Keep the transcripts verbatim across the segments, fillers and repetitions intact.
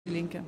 Die Linke.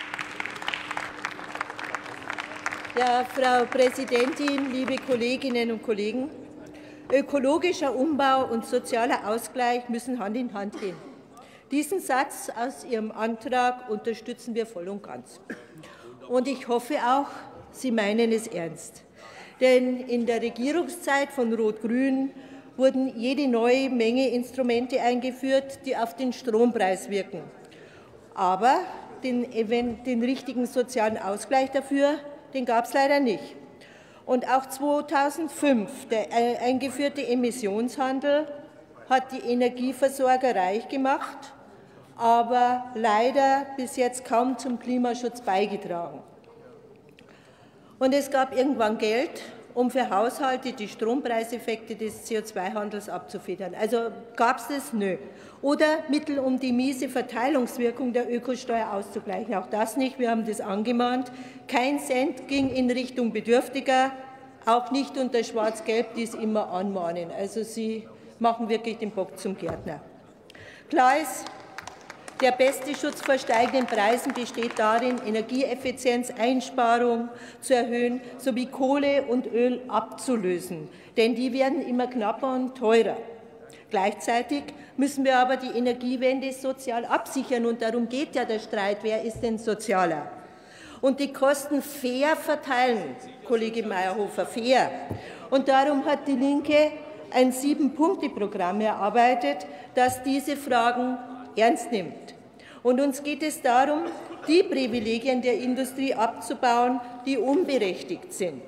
Ja, Frau Präsidentin, liebe Kolleginnen und Kollegen! Ökologischer Umbau und sozialer Ausgleich müssen Hand in Hand gehen. Diesen Satz aus Ihrem Antrag unterstützen wir voll und ganz. Und ich hoffe auch, Sie meinen es ernst. Denn in der Regierungszeit von Rot-Grün wurden jede neue Menge Instrumente eingeführt, die auf den Strompreis wirken. Aber den, den richtigen sozialen Ausgleich dafür, den gab es leider nicht. Und auch zweitausendfünf, der eingeführte Emissionshandel, hat die Energieversorger reich gemacht, aber leider bis jetzt kaum zum Klimaschutz beigetragen. Und es gab irgendwann Geld, um für Haushalte die Strompreiseffekte des C O zwei Handels abzufedern. Also gab es das? Nö. Oder Mittel, um die miese Verteilungswirkung der Ökosteuer auszugleichen. Auch das nicht. Wir haben das angemahnt. Kein Cent ging in Richtung Bedürftiger, auch nicht unter Schwarz-Gelb, die es immer anmahnen. Also Sie machen wirklich den Bock zum Gärtner. Klar ist, der beste Schutz vor steigenden Preisen besteht darin, Energieeffizienz, Einsparung zu erhöhen sowie Kohle und Öl abzulösen. Denn die werden immer knapper und teurer. Gleichzeitig müssen wir aber die Energiewende sozial absichern. Und darum geht ja der Streit, wer ist denn sozialer? Und die Kosten fair verteilen, Kollege Mayerhofer, fair. Und darum hat die Linke ein Sieben-Punkte-Programm erarbeitet, das diese Fragen ernst nimmt. Und uns geht es darum, die Privilegien der Industrie abzubauen, die unberechtigt sind.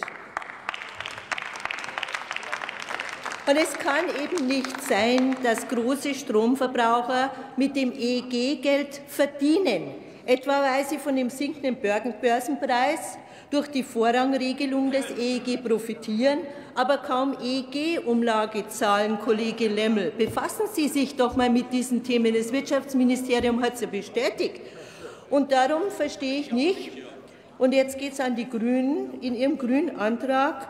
Und es kann eben nicht sein, dass große Stromverbraucher mit dem E E G-Geld verdienen, etwa weil sie von dem sinkenden Börsenpreis durch die Vorrangregelung des E E G profitieren, aber kaum E E G-Umlage zahlen, Kollege Lemmel. Befassen Sie sich doch mal mit diesen Themen. Das Wirtschaftsministerium hat es ja bestätigt. Und darum verstehe ich nicht, und jetzt geht es an die Grünen, in Ihrem grünen Antrag,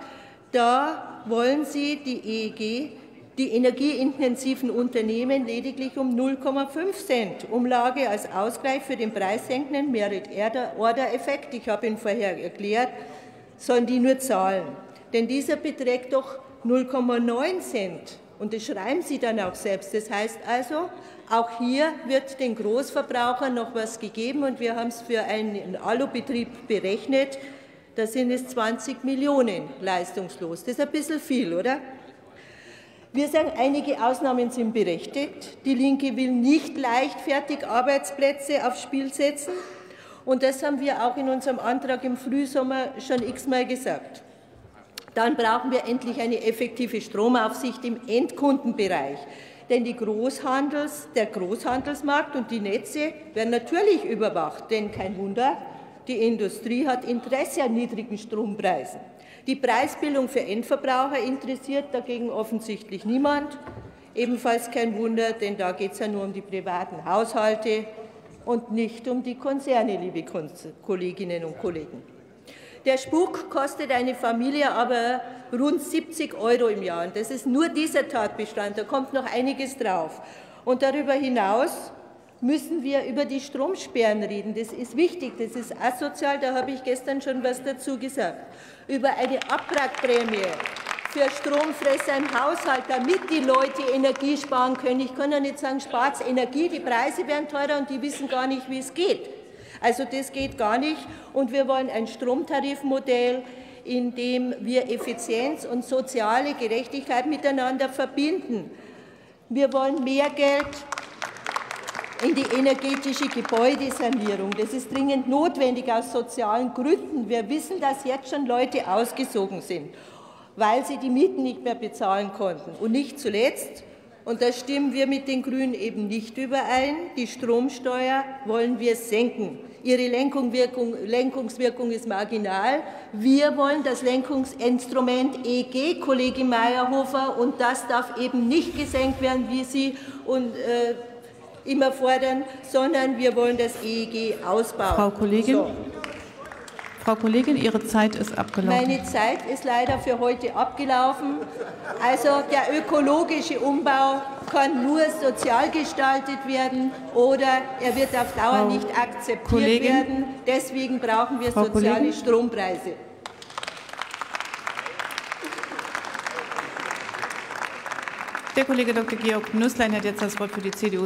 da wollen Sie die E E G, die energieintensiven Unternehmen lediglich um null Komma fünf Cent Umlage als Ausgleich für den preissenkenden Merit-Order-Effekt, ich habe ihn vorher erklärt, sollen die nur zahlen. Denn dieser beträgt doch null Komma neun Cent. Und das schreiben Sie dann auch selbst. Das heißt also, auch hier wird den Großverbrauchern noch was gegeben. Und wir haben es für einen Alubetrieb berechnet. Da sind es zwanzig Millionen leistungslos. Das ist ein bisschen viel, oder? Wir sagen, einige Ausnahmen sind berechtigt. Die Linke will nicht leichtfertig Arbeitsplätze aufs Spiel setzen. Und das haben wir auch in unserem Antrag im Frühsommer schon x-mal gesagt. Dann brauchen wir endlich eine effektive Stromaufsicht im Endkundenbereich. Denn die Großhandels, der Großhandelsmarkt und die Netze werden natürlich überwacht. Denn kein Wunder, die Industrie hat Interesse an niedrigen Strompreisen. Die Preisbildung für Endverbraucher interessiert dagegen offensichtlich niemand. Ebenfalls kein Wunder, denn da geht es ja nur um die privaten Haushalte und nicht um die Konzerne, liebe Kolleginnen und Kollegen. Der Spuk kostet eine Familie aber rund siebzig Euro im Jahr. Und das ist nur dieser Tatbestand, da kommt noch einiges drauf. Und darüber hinaus müssen wir über die Stromsperren reden. Das ist wichtig, das ist asozial, da habe ich gestern schon was dazu gesagt. Über eine Abwrackprämie für Stromfresser im Haushalt, damit die Leute Energie sparen können. Ich kann ja nicht sagen, spart Energie, die Preise werden teurer und die wissen gar nicht, wie es geht. Also das geht gar nicht. Und wir wollen ein Stromtarifmodell, in dem wir Effizienz und soziale Gerechtigkeit miteinander verbinden. Wir wollen mehr Geld in die energetische Gebäudesanierung. Das ist dringend notwendig aus sozialen Gründen. Wir wissen, dass jetzt schon Leute ausgezogen sind, weil sie die Mieten nicht mehr bezahlen konnten. Und nicht zuletzt, und da stimmen wir mit den Grünen eben nicht überein, die Stromsteuer wollen wir senken. Ihre Lenkungswirkung ist marginal. Wir wollen das Lenkungsinstrument E E G, Kollege Mayerhofer, und das darf eben nicht gesenkt werden, wie Sie und, äh, immer fordern, sondern wir wollen das E E G ausbauen. Frau Kollegin. So. Frau Kollegin, Ihre Zeit ist abgelaufen. Meine Zeit ist leider für heute abgelaufen. Also der ökologische Umbau kann nur sozial gestaltet werden oder er wird auf Dauer Frau nicht akzeptiert Kollegin, werden. Deswegen brauchen wir Frau soziale Kollegin, Strompreise. Der Kollege Doktor Georg Nüßlein hat jetzt das Wort für die C D U.